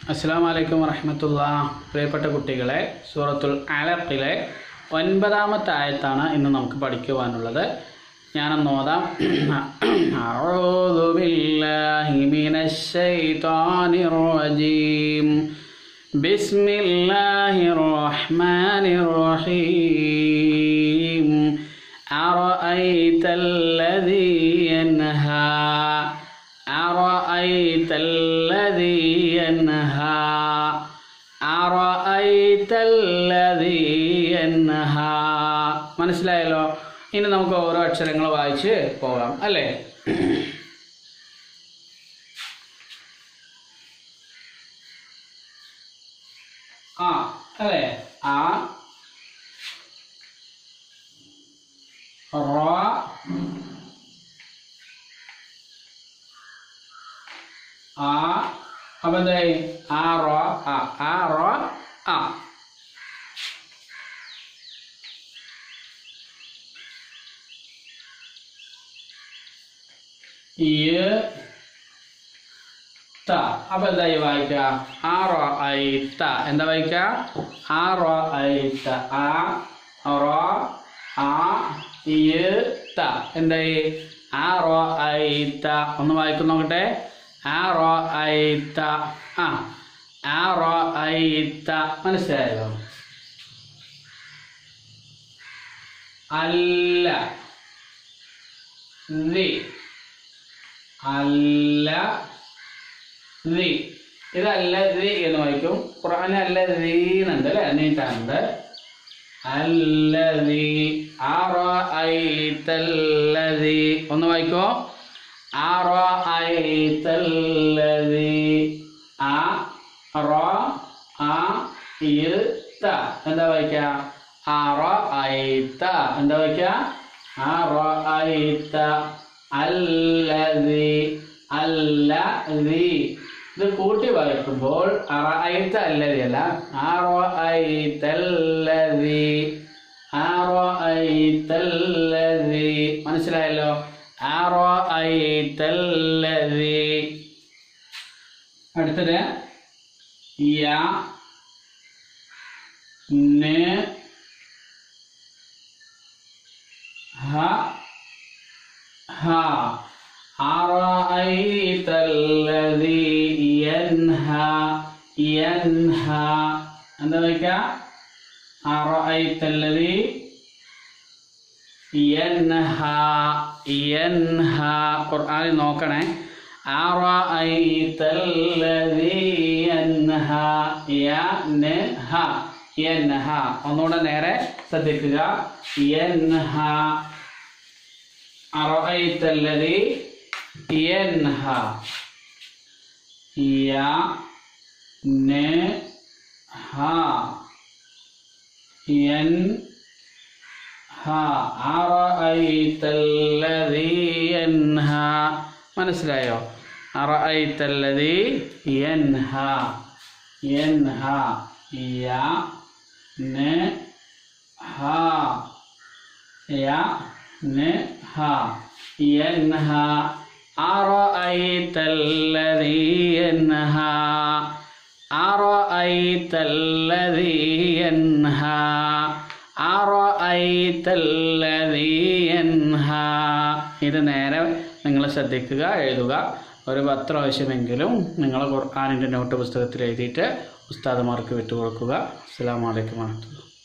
അസ്സലാമു അലൈക്കും വറഹ്മത്തുള്ളാഹി. പ്രിയപ്പെട്ട കുട്ടികളെ, സൂറത്തുൽ അലഖിലെ 9-ാമത്തെ ആയത്താണ് ഇന്ന് നമുക്ക് പഠിക്കുവാനുള്ളത്. ഞാനൊന്ന് ഓതാം. അഊദു ബില്ലാഹി മിനശ് ശൈത്വാനിർ റജീം. ബിസ്മില്ലാഹിർ റഹ്മാനിർ റഹീം. അറഅയ്തല്ലദീ യൻഹാ أرأيت الذي ينهى أرأيت الذي ينهى മനസ്സിലായല്ലോ. ഇനി നമുക്ക് ഓരോ അക്ഷരങ്ങൾ വായിച്ച് പോകാം അല്ലേ. അല്ലേ ആ റ അപ്പം എന്തായി ആ റോ ആ റോ ആ അപ്പൊ എന്തായി വായിക്ക ആ റോ ഐ ത എന്താ വായിക്ക ആ റോ ഐ ത ആ റോ ആ ത എന്തായി ആ റോ ഐ ത ഒന്ന് വായിക്കുന്നു നോക്കട്ടെ. മനസ്സിലായല്ലോ. അല്ല ഇതല്ല എന്ന് വായിക്കും. ഖുർആനിൽ അല്ലദീനുണ്ട് അല്ലേ, നീട്ടാനുണ്ട്. അല്ലദീ അറഅയ്തല്ലദീ ഒന്ന് വായിക്കോ. അറഅയ്തല്ലദീ എന്താ വായിക്ക അറഅയ്ത എന്താ വായിക്ക അറഅയ്ത അല്ലദീ അല്ലദീ. ഇത് കൂട്ടി വായിക്കുമ്പോൾ അറഅയ്ത അല്ലദീ അല്ല അറഅയ്തല്ലദീ അറഅയ്തല്ലദീ. മനസ്സിലായല്ലോ. അറഅയ്തല്ലദീ. അടുത്തത് യാ ന ഹ ഹ അറഅയ്തല്ലദീ യൻഹ യൻഹ എന്താ വായിക്ക അറഅയ്തല്ലദീ യൻഹ യൻഹ. ഖുർആനിൽ നോക്കണേ. അറഅയ്തല്ലദീ യൻഹ യൻഹ യൻഹ. ഒന്നുകൂടെ നേരെ ശ്രദ്ധിക്കുക. യൻഹ അറഅയ്തല്ലദീ യൻഹ യൻഹ യൻഹ അറഅയ്തല്ലദീ യൻഹ. മനസ്സിലായോ. അറഅയ്തല്ലദീ യൻഹ യൻഹ യൻഹ യൻഹ യൻഹ അറഅയ്തല്ലദീ യൻഹ അറഅയ്തല്ലദീ യൻഹ അറഅയ്തല്ലദീ യൻഹ. ഇത് നേരെ നിങ്ങൾ ശ്രദ്ധിക്കുക, എഴുതുക. ഒരു 10 പ്രാവശ്യമെങ്കിലും നിങ്ങൾ ഖുർആനിൻ്റെ നോട്ട് പുസ്തകത്തിൽ എഴുതിയിട്ട് ഉസ്താദുമാർക്ക് വിട്ടുകൊടുക്കുക. അസ്സലാമു അലൈക്കും വറഹ്മത്തുള്ളാഹി.